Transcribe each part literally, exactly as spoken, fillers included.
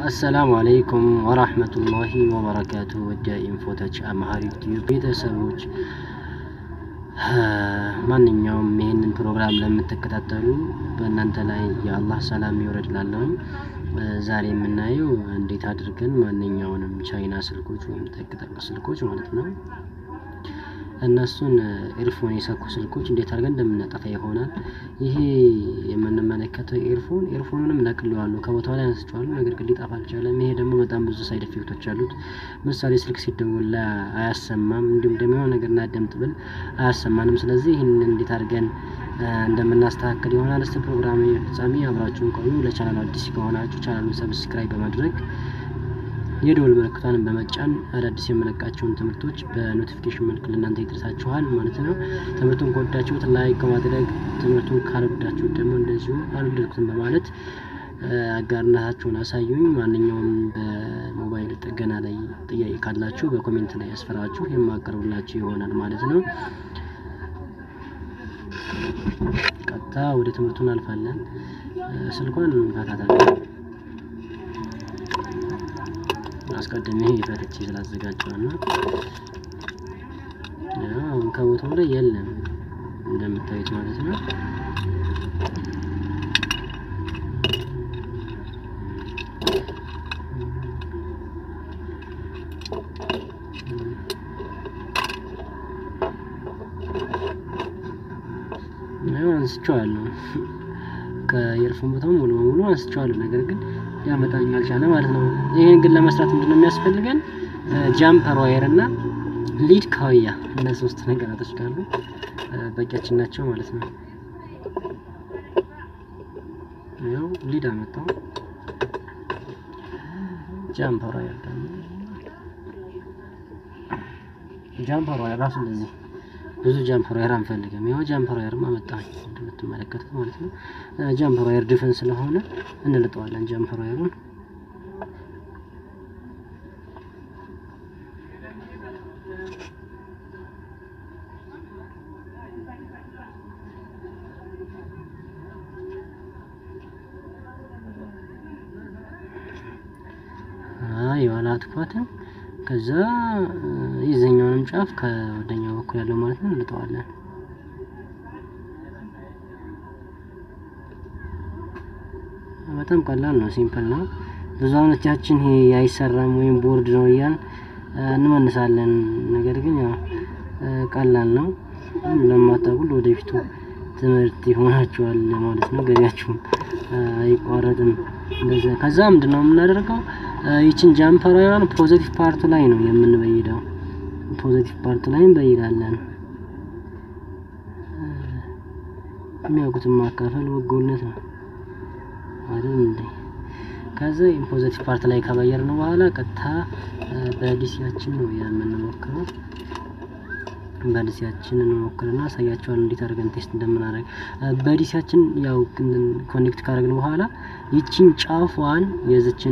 السلام عليكم ورحمة الله وبركاته ودائم فوتاج أمهاري تيوب ቤተሰቦች ማንኛውም ይሄንን ፕሮግራም ለምትከታተሉ በእናንተ ላይ የአላህ ሰላም ይወርድላችሁ። ዛሬ የምናየው እንዴት አድርገን ማንኛውንም ቻይና ስልኮች ወይም ተከታታይ ስልኮች ማለት ነው እነሱን ኤርፎን የሰኩ ስልኮች እንዴት አድርገን እንደምናጠፋ ይሆናል። ይሄ የምንመለከተው ኤርፎን ኤርፎኑንም ነቅለዋለሁ ከቦታው ላይ አንስቼዋለሁ፣ ነገር ግን ሊጠፋ አልቻለም። ይሄ ደግሞ በጣም ብዙ ሳይድ ኢፌክቶች አሉት። ምሳሌ ስልክ ሲደወል አያሰማም፣ እንዲሁም ደግሞ የሆነ ነገር እናደምጥ ብል አያሰማንም። ስለዚህ ይሄንን እንዴት አድርገን እንደምናስተካክል ይሆናል። እስቲ ፕሮግራሙ ፍጻሜ አብራችሁን ቆዩ። ለቻናሉ አዲስ ከሆናችሁ ቻናሉን ሰብስክራይብ በማድረግ የደወል ምልክቱን በመጫን አዳዲስ የምለቃቸውን ትምህርቶች በኖቲፊኬሽን መልክ ለእናንተ ይደርሳችኋል ማለት ነው። ትምህርቱን ከወዳችሁት ላይክ በማድረግ ትምህርቱን ካልወዳችሁት ደግሞ እንደዚሁ አልወደድኩትም በማለት አጋርነታችሁን አሳዩኝ። ማንኛውም በሞባይል ጥገና ላይ ጥያቄ ካላችሁ በኮሜንት ላይ አስፈራችሁ የማቀርብላችሁ ይሆናል ማለት ነው። ቀጥታ ወደ ትምህርቱ እናልፋለን። ስልኳን እንፈታታለን። አስቀድሜ ፈትቼ ስላዘጋጀውና ያው ከቦታው ላይ የለም እንደምታዩት ማለት ነው። ያው አንስቼዋለሁ ከኤርፎን ቦታው ሙሉ ሙሉ አንስቼዋለሁ፣ ነገር ግን ያመጣኝ አልቻለ ማለት ነው። ይሄን ግን ለመስራት ምንድነው የሚያስፈልገን? ጃምፐር ዋየር እና ሊድ ካውያ፣ እነዚህ ሶስት ነገራቶች ካሉ በቂያችን ናቸው ማለት ነው። ያው ሊድ አመጣው፣ ጃምፐር ዋየር ደግሞ ጃምፐር ዋየር ራሱ እንደዚህ ብዙ ጃምፐር ዋየር አንፈልግም። ያው ጃምፐር ዋየር ማመጣኝ እንደምትመለከቱት ማለት ነው። ጃምፐር ዋየር ዲፈን ስለሆነ እንልጠዋለን ጃምፐር ዋየሩን። አይ ዋላትኳትም ከዛ ይዘኛውንም ጫፍ ከወደኛው በኩል ያለው ማለት ነው እንልጠዋለን። በጣም ቀላል ነው፣ ሲምፕል ነው። ብዙዎቻችን ይሄ አይሰራም ወይም ቦርድ ነው እያልን እንመንሳለን፣ ነገር ግን ያው ቀላል ነው። ለማታውቁ ወደፊቱ ትምህርት ይሆናችኋል ማለት ነው። ገቢያችሁም አይቋረጥም እንደዛ። ከዛ ምንድነው የምናደርገው? ይችን ጃምፐር ዋየሯን ፖዚቲቭ ፓርቱ ላይ ነው የምንበይደው። ፖዚቲቭ ፓርቱ ላይ እንበይዳለን። የሚያውቁትን ማካፈል በጎነት ነው አይደል እንዴ? ከዛ ፖዚቲቭ ፓርት ላይ ከበየርን በኋላ ቀጥታ በዲሲያችን ነው የምንሞክረው። በዲሲያችን እንሞክርና አሳያችኋለሁ እንዴት አድርገን ቴስት እንደምናደርግ። በዲሲያችን ያው ኮኔክት ካደረግን በኋላ ይቺን ጫፏን የዚችን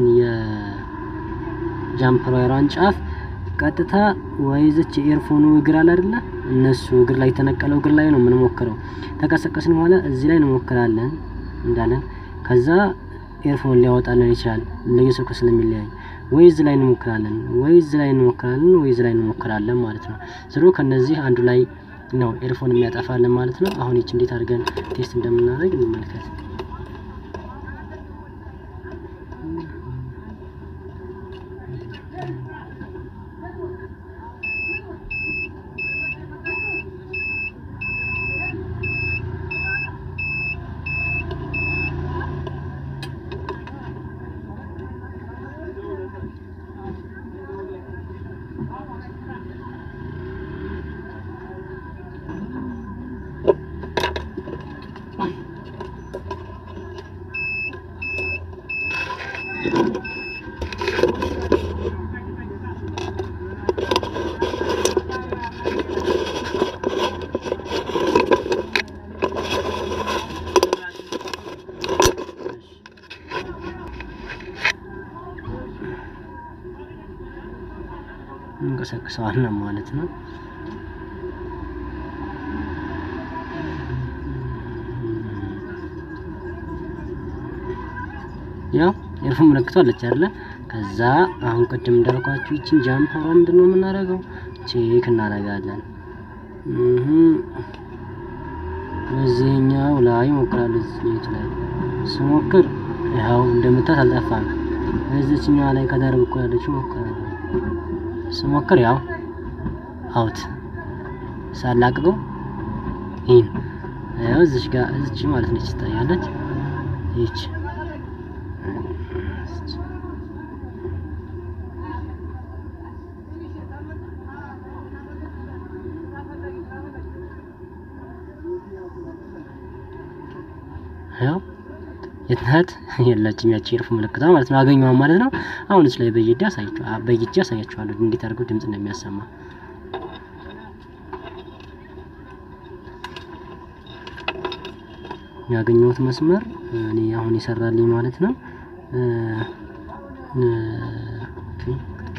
የጃምፐር ዋየሯን ጫፍ ቀጥታ ወይዘች ኤርፎኑ እግር አለ አይደለ? እነሱ እግር ላይ ተነቀለው እግር ላይ ነው የምንሞክረው። ተቀሰቀስን በኋላ እዚህ ላይ እንሞክራለን እንዳለን። ከዛ ኤርፎን ሊያወጣልን ይችላል ለየሰው ስለሚለያይ፣ ወይ እዚህ ላይ እንሞክራለን ወይ እዚህ ላይ እንሞክራለን ወይ እዚህ ላይ እንሞክራለን ማለት ነው። ዝሮ ከነዚህ አንዱ ላይ ነው ኤርፎን የሚያጠፋልን ማለት ነው። አሁን እቺ እንዴት አድርገን ቴስት እንደምናደርግ እንመልከት። እንቀሳቀሳለን ማለት ነው። ያው ኤርፎን ምልክቷ አለች አይደል? ከዛ አሁን ቅድም እንዳልኳችሁ እቺን ጃምፐሯ ምንድነው የምናደርገው ቼክ እናደርጋለን እህ እዚህኛው ላይ ሞክራለሁ እዚህ ላይ ስሞክር ያው እንደምታት አልጠፋም እዚህኛው ላይ ከዳር በኩል ያለችው ሞክራለሁ ስሞክር ያው አውት ሳላቅቀው ይሄን ያው እዚህ ጋር እዚህ ማለት ነው ይታያለች ይቺ ያው የትናት የለችም ያቺ እርፍ ምልክቷ ማለት ነው አገኘው ማለት ነው አሁን እዚህ ላይ በየዳ ሳይቻው በየጂ ያሳያችኋለሁ እንዴት አድርገው ድምጽ እንደሚያሰማ ያገኘሁት መስመር እኔ አሁን ይሰራልኝ ማለት ነው ኦኬ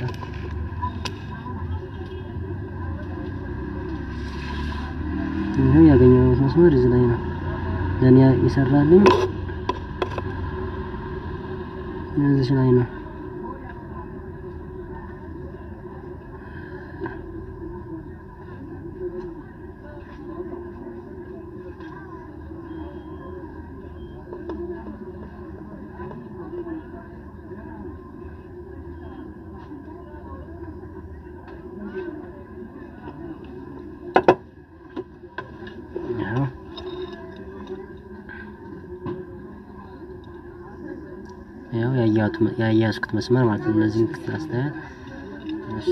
ይሄ ያገኘሁት መስመር እዚህ ላይ ነው ለኔ ይሰራልኝ እዚህ ላይ ነው ያው ያያቱ ያያስኩት መስመር ማለት ነው እነዚህን ክላስተር እሺ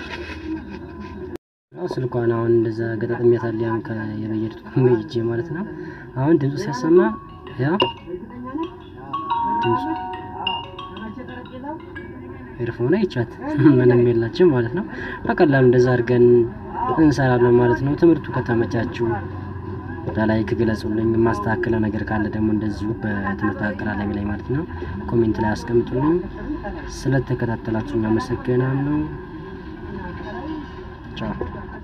ያው ስልኳን አሁን እንደዛ ገጣጥሚያታል ያን ከየበየድኩ መይጄ ማለት ነው አሁን ድምጽ ሲያሰማ ያው ድምጽ ኤርፎን አይቻት ምንም የላችም ማለት ነው በቀላሉ እንደዛ አድርገን እንሰራለን ማለት ነው ትምህርቱ ከተመቻችሁ ላይክ ግለጹልኝ ማስተካከለ ነገር ካለ ደግሞ እንደዚሁ በትምህርት አቀራረብ ላይ ማለት ነው ኮሜንት ላይ አስቀምጡልኝ ስለተከታተላችሁ አመሰግናለሁ ቻው